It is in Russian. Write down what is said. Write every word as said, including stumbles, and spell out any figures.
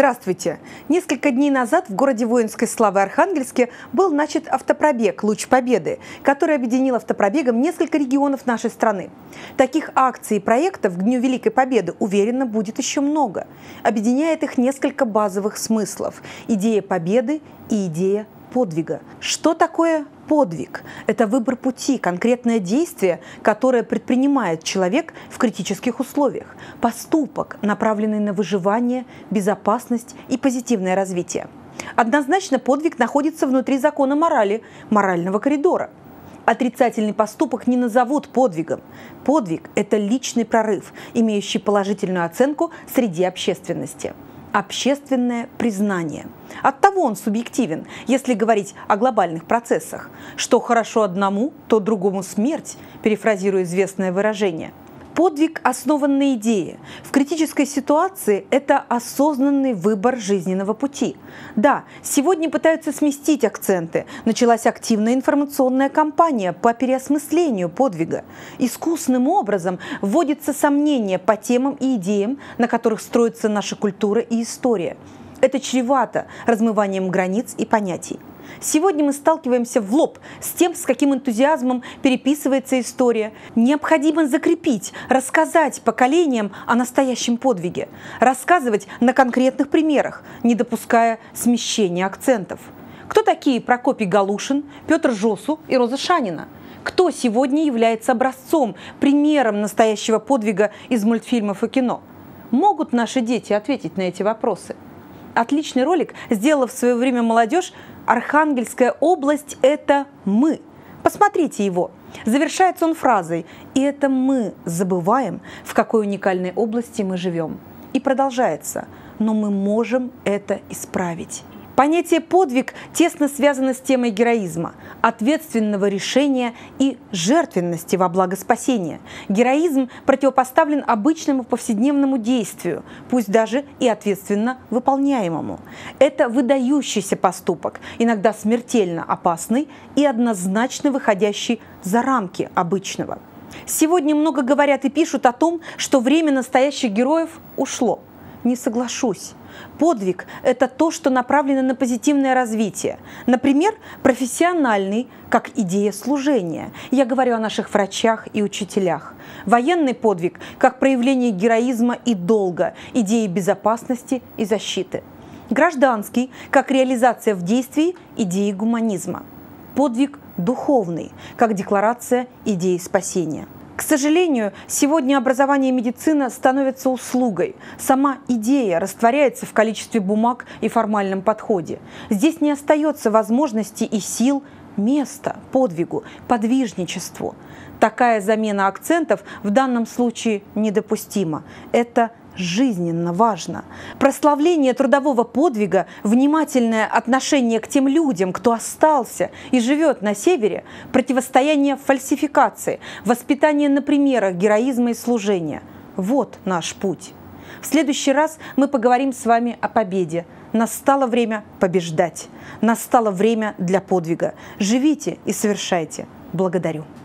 Здравствуйте! Несколько дней назад в городе воинской славы Архангельске был начат автопробег «Луч Победы», который объединил автопробегом несколько регионов нашей страны. Таких акций и проектов к Дню Великой Победы, уверенно, будет еще много. Объединяет их несколько базовых смыслов – идея победы и идея подвига. Что такое подвиг? Это выбор пути, конкретное действие, которое предпринимает человек в критических условиях. Поступок, направленный на выживание, безопасность и позитивное развитие. Однозначно подвиг находится внутри закона морали, морального коридора. Отрицательный поступок не назовут подвигом. Подвиг – это личный прорыв, имеющий положительную оценку среди общественности. Общественное признание. Оттого он субъективен, если говорить о глобальных процессах. Что хорошо одному, то другому смерть, перефразируя известное выражение. Подвиг основан на идее. В критической ситуации это осознанный выбор жизненного пути. Да, сегодня пытаются сместить акценты. Началась активная информационная кампания по переосмыслению подвига. Искусным образом вводится сомнение по темам и идеям, на которых строится наша культура и история. Это чревато размыванием границ и понятий. Сегодня мы сталкиваемся в лоб с тем, с каким энтузиазмом переписывается история. Необходимо закрепить, рассказать поколениям о настоящем подвиге, рассказывать на конкретных примерах, не допуская смещения акцентов. Кто такие Прокопий Галушин, Петр Жосу и Роза Шанина? Кто сегодня является образцом, примером настоящего подвига из мультфильмов и кино? Могут наши дети ответить на эти вопросы? Отличный ролик сделала в свое время молодежь. Архангельская область – это мы. Посмотрите его. Завершается он фразой «И это мы забываем, в какой уникальной области мы живем». И продолжается «Но мы можем это исправить». Понятие «подвиг» тесно связано с темой героизма, ответственного решения и жертвенности во благо спасения. Героизм противопоставлен обычному повседневному действию, пусть даже и ответственно выполняемому. Это выдающийся поступок, иногда смертельно опасный и однозначно выходящий за рамки обычного. Сегодня много говорят и пишут о том, что время настоящих героев ушло. Не соглашусь. Подвиг – это то, что направлено на позитивное развитие. Например, профессиональный, как идея служения. Я говорю о наших врачах и учителях. Военный подвиг, как проявление героизма и долга, идеи безопасности и защиты. Гражданский, как реализация в действии идеи гуманизма. Подвиг духовный, как декларация идеи спасения. К сожалению, сегодня образование и медицина становятся услугой. Сама идея растворяется в количестве бумаг и формальном подходе. Здесь не остается возможности и сил, места подвигу, подвижничеству. Такая замена акцентов в данном случае недопустима. Это жизненно важно. Прославление трудового подвига, внимательное отношение к тем людям, кто остался и живет на севере, противостояние фальсификации, воспитание на примерах героизма и служения. Вот наш путь. В следующий раз мы поговорим с вами о победе. Настало время побеждать. Настало время для подвига. Живите и совершайте. Благодарю.